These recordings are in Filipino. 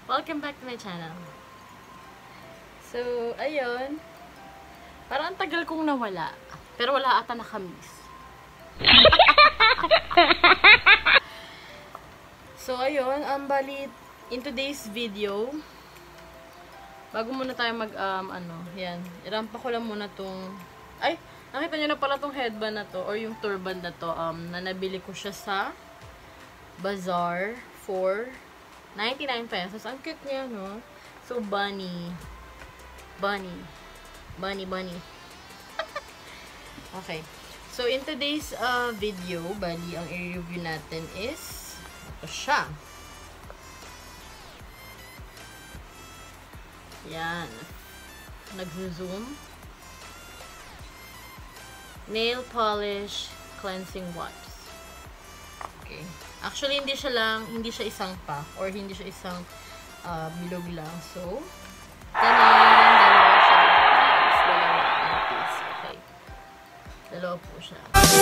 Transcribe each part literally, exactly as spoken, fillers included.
Welcome back to my channel. So, ayun. Parang ang tagal kong nawala. Pero wala ata nakamiss. So, ayun. Ang um, bali, in today's video, bago muna tayo mag, um, ano, yan. Irampa ko lang muna tong, ay, nakita nyo na pala tong headband na to, or yung turban na to, um, na nabili ko siya sa Bazaar for ninety-nine pesos. Ang cute niya, no? So, bunny. Bunny. Bunny, bunny. Okay. So, in today's uh, video, bali, ang i-review natin is ito siya. Yan. Nag-zoom. Nail polish cleansing wipes. Okay. Actually, hindi siya lang, hindi siya isang pack or hindi siya isang uh, bilog lang. So, tanan, dalawa siya. Yes, dalawa. Piece. Okay. Dalawa po siya.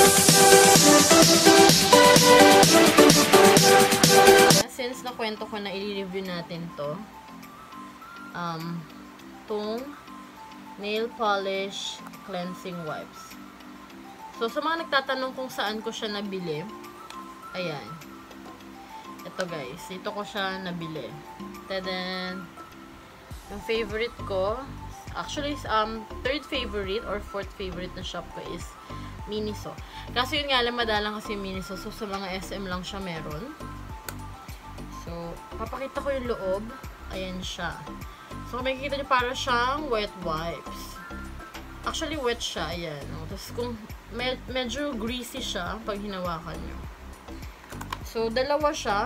Since nakwento ko na i-review natin to, um, tong nail polish cleansing wipes. So, sa mga nagtatanong kung saan ko siya nabili, ayan. Ito guys, ito ko siya nabili. Then, yung favorite ko, actually, um, third favorite or fourth favorite na shop ko is Miniso. Kasi yun nga lang, madalang kasi Miniso. So, sa mga S M lang siya meron. So, papakita ko yung loob. Ayan siya. So, kung makikita nyo, para siyang wet wipes. Actually, wet siya. Ayan. No? Tapos, kung med medyo greasy siya pag hinawakan nyo. So, dalawa siya.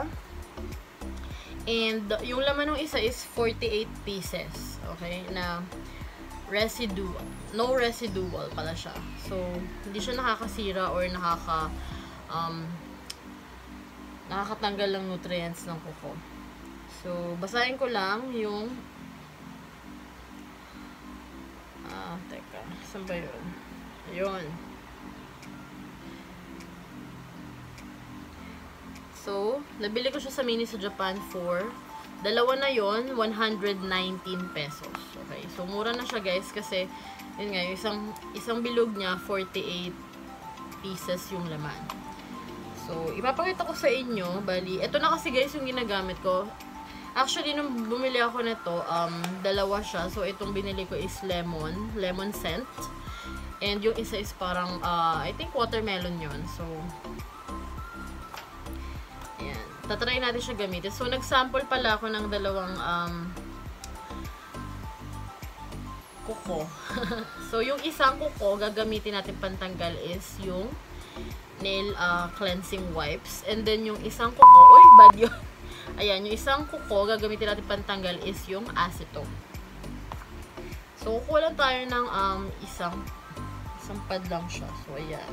And, yung laman ng isa is forty-eight pieces. Okay? Na residual. No residual pala siya. So, hindi siya nakakasira or nakaka um, nakakatanggal ng nutrients ng kuko. So, basahin ko lang yung ah, teka. Saan ba yun? Ayun. So, nabili ko siya sa Miniso Japan for dalawa na yon, one hundred nineteen pesos. Okay. So, mura na siya guys kasi yun nga, yung isang, isang bilog niya, forty-eight pieces yung laman. So, ipapakita ko sa inyo, bali, ito na kasi guys yung ginagamit ko. Actually, nung bumili ako nito, um, dalawa siya. So, itong binili ko is lemon, lemon scent. And yung isa is parang, uh, I think watermelon yun. So, ayan. Tatry natin siya gamitin. So, nag-sample pala ako ng dalawang um, kuko. So, yung isang kuko, gagamitin natin pantanggal is yung nail uh, cleansing wipes. And then, yung isang kuko, uy, bad yun. Ayan, yung isang kuko, gagamitin natin pantanggal is yung acetone. So, kukuha lang tayo ng um, isang, isang pad lang siya. So, ayan.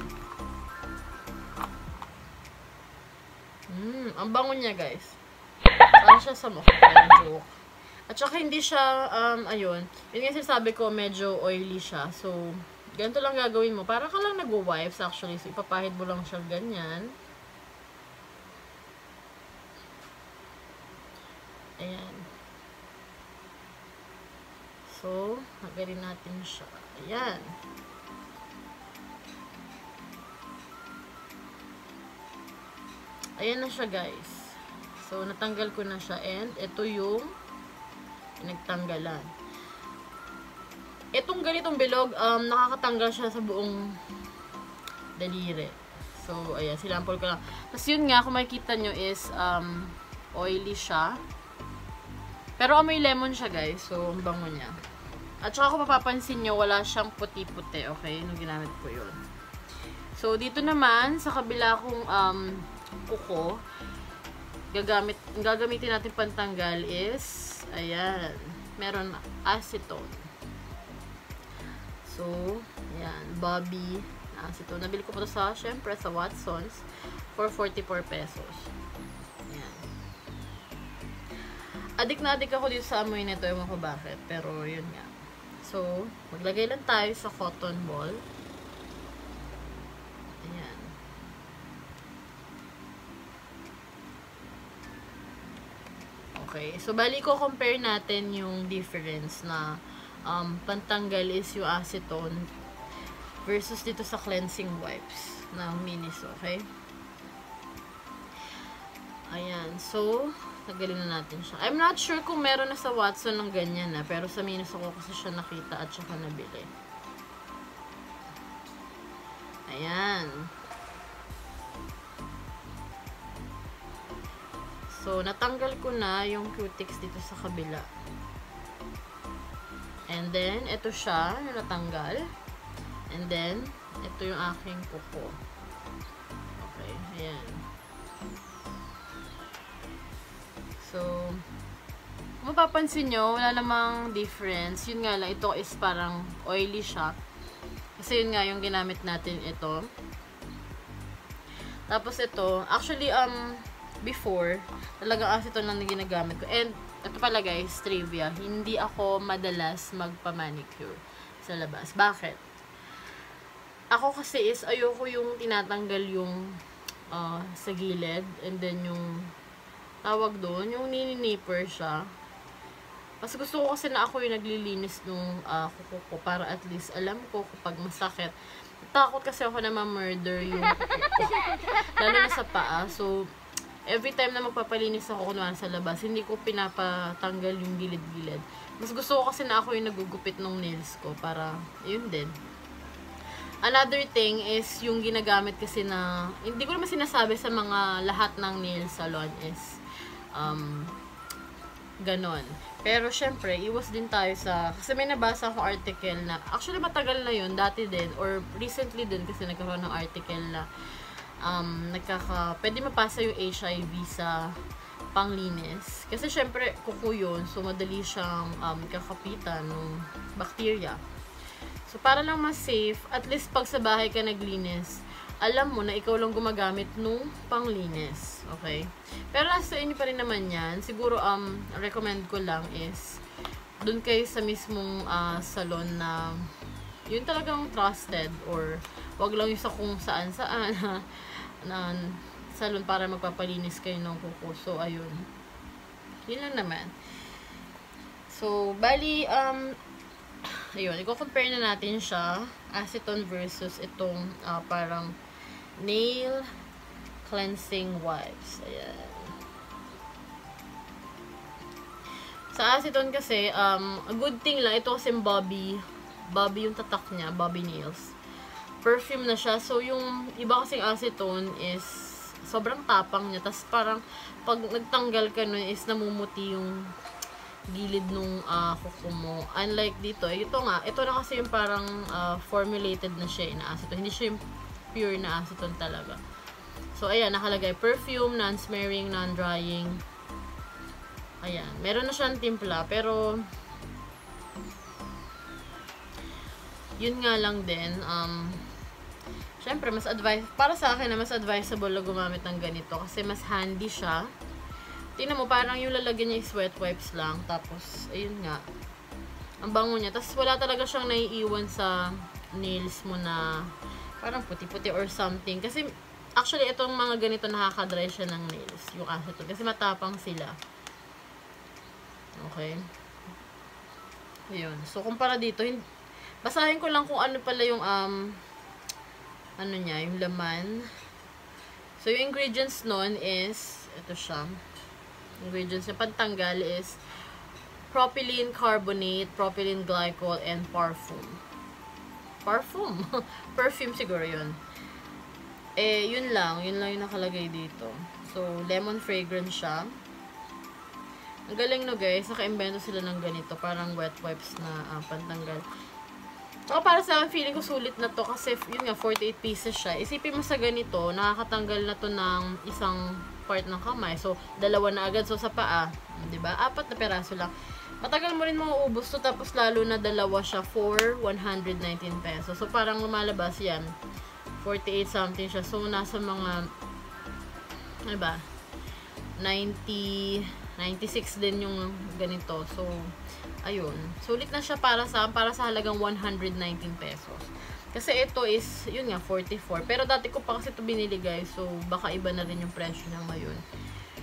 Hmm, ang bango niya, guys. Para siya sa mukha. Joke. At saka hindi siya, um, ayun. Yun nga sinasabi ko, medyo oily siya. So, ganito lang gagawin mo. Para ka lang nag-wipes, actually. So, ipapahid mo lang siya ganyan. Ayan. So, hagarin natin siya. Ayan. Ayan na siya, guys. So, natanggal ko na siya. And, ito yung nagtanggalan. Itong ganitong bilog, um, nakakatanggal siya sa buong daliri. So, ayan, sinampol ko lang. Tapos, yun nga, kung makikita nyo is, um, oily siya. Pero amoy lemon siya, guys. So, ang bango niya. At saka kung mapapansin nyo, wala siyang puti-puti. Okay? Nung ginamit ko yun. So, dito naman, sa kabila kong um, kuko, gagamit, gagamitin natin pantanggal is, ayan, meron acetone. So, ayan, Bobby acetone. Nabili ko po ito sa, syempre, sa Watsons for forty-four pesos. Ayan. Adik na adik ako dito sa amoy nito, ewan ko bakit, pero yun nga. So, maglagay lang tayo sa cotton ball. Ayan. Okay. So, bali ko compare natin yung difference na um, pantanggal is yung acetone versus dito sa cleansing wipes na Minis. Okay. Ayan. So, tanggalin na natin siya. I'm not sure kung meron na sa Watson ng ganyan na. Pero sa Minis ako kasi siya nakita at saka nabili. Ayan. So, natanggal ko na yung cutics dito sa kabila. And then, ito siya, yung natanggal. And then, ito yung aking kuko. Okay, ayan. So, kung mapapansin nyo, wala namang difference. Yun nga lang, ito is parang oily siya. Kasi yun nga, yung ginamit natin ito. Tapos ito, actually, um, before, talagang acetone lang na ginagamit ko. And, ito pala guys, trivia, hindi ako madalas magpa-manicure sa labas. Bakit? Ako kasi is, ayoko yung tinatanggal yung uh, sa gilid, and then yung tawag doon, yung nini-nipper siya. Kasi gusto ko kasi na ako yung naglilinis nung uh, kuko ko para at least alam ko kapag masakit. Takot kasi ako na ma-murder yung kuko ko. Lalo na sa paa. So, every time na magpapalinis ako kunwari sa labas, hindi ko pinapatanggal yung gilid-gilid. Mas gusto ko kasi na ako yung nagugupit ng nails ko para, yun din. Another thing is, yung ginagamit kasi na, hindi ko naman sinasabi sa mga lahat ng nail salon is, um, ganon. Pero, syempre, iwas din tayo sa, kasi may nabasa akong article na, actually matagal na yun, dati din, or recently din kasi nagkaroon ng article na, um, nagkaka, pwede mapasa yung H I V sa panglinis. Kasi, syempre, kuko yun, so madali siyang um, kakapitan ng bacteria. So, para lang mas safe, at least pag sa bahay ka naglinis, alam mo na ikaw lang gumagamit nung panglinis. Okay? Pero nasa inyo pa rin naman yan. Siguro, um, recommend ko lang is, dun kayo sa mismong uh, salon na, yun talagang trusted, or wag lang yung sa kung saan-saan, na salon para magpapalinis kayo ng kuko. So, ayun. Yun lang naman. So, bali, um, ayun, i-compare na natin siya, acetone versus itong uh, parang nail cleansing wipes. Ayan. Sa acetone kasi, um, a good thing lang, ito kasi Bobby, Bobby yung tatak niya, Bobby Nails. Perfume na siya. So, yung iba kasing acetone is sobrang tapang niya. Tapos parang, pag nagtanggal ka nun is namumuti yung gilid nung uh, kuko mo. Unlike dito, ito nga, ito na kasi yung parang uh, formulated na siya na acetone. Hindi siya yung pure na acetone talaga. So, ayan, nakalagay perfume, non-smearing, non-drying. Ayan, meron na siyang timpla, pero yun nga lang din, um, syempre, mas advice, para sa akin na mas advisable na gumamit ng ganito kasi mas handy siya. Tingnan mo, parang yung lalagyan niya is wet wipes lang. Tapos, ayun nga. Ang bango niya. Tapos, wala talaga siyang naiiwan sa nails mo na parang puti-puti or something. Kasi, actually, itong mga ganito nakaka-dry siya ng nails. Yung acetone. Kasi matapang sila. Okay. Ayun. So, kumpara dito, basahin ko lang kung ano pala yung, um, ano niya, yung laman. So, yung ingredients nun is, ito siya. Ingredients na pantanggal is propylene carbonate, propylene glycol, and parfum. Parfum? Perfume siguro yun. Eh, yun lang. Yun lang yung nakalagay dito. So, lemon fragrance siya. Ang galing no guys. Naka-invento sila ng ganito. Parang wet wipes na uh, pantanggal. Saka para sa akin, feeling ko sulit na to kasi yun nga, forty-eight pieces siya. Isipin mo sa ganito, nakakatanggal na to ng isang part ng kamay. So, dalawa na agad. So, sa paa, diba? Apat na peraso lang. Matagal mo rin mauubos to. Tapos, lalo na dalawa siya for one hundred nineteen pesos. So, parang lumalabas yan. forty-eight something siya. So, nasa mga, ano ba? ninety, ninety-six din yung ganito. So, ayun. Sulit na siya para sa, para sa halagang one hundred nineteen pesos. Kasi ito is, yun nga, forty-four. Pero dati ko pa kasi ito binili guys. So, baka iba na rin yung presyo niya ngayon. So,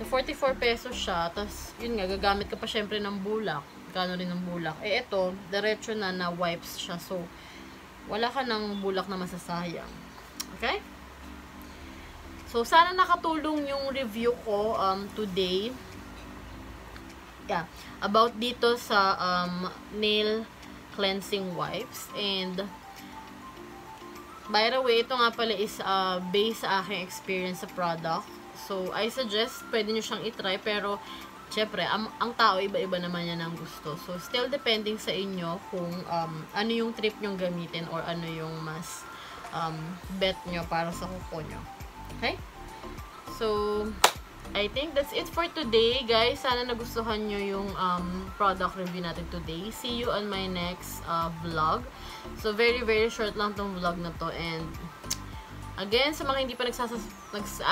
So, forty-four pesos siya. Tapos, yun nga, gagamit ka pa syempre ng bulak. Kano rin ng bulak. Eh, ito, diretso na na wipes siya. So, wala ka ng bulak na masasayang. Okay? So, sana nakatulong yung review ko um, today. Yeah. About dito sa um, nail cleansing wipes. And, by the way, ito nga pala is uh, based sa aking experience sa product. So, I suggest, pwede nyo siyang itry, pero, syempre, ang, ang tao, iba-iba naman yan ang gusto. So, still depending sa inyo kung um, ano yung trip nyong gamitin or ano yung mas um, bet nyo para sa kuko nyo. Okay? So, I think that's it for today, guys. Sana nagustuhan nyo yung um, product review natin today. See you on my next uh, vlog. So, very, very short lang tong vlog na to. And, again, sa mga hindi pa nagsasas... Nags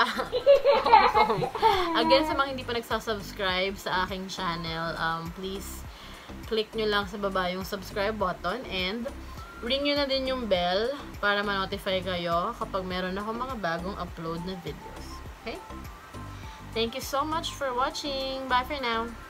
Again, sa mga hindi pa nagsasubscribe sa aking channel, um, please, click nyo lang sa baba yung subscribe button and ring nyo na din yung bell para ma-notify kayo kapag meron ako mga bagong upload na videos. Okay? Thank you so much for watching. Bye for now.